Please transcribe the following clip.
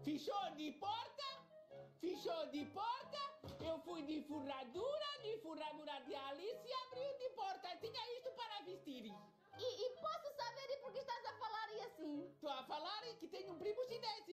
Fechou de porta, eu fui de ferradura de Alice e abriu de porta. Tinha isto para vestir. E posso saber por que estás a falar assim? Estou a falar que tenho um primo chinês.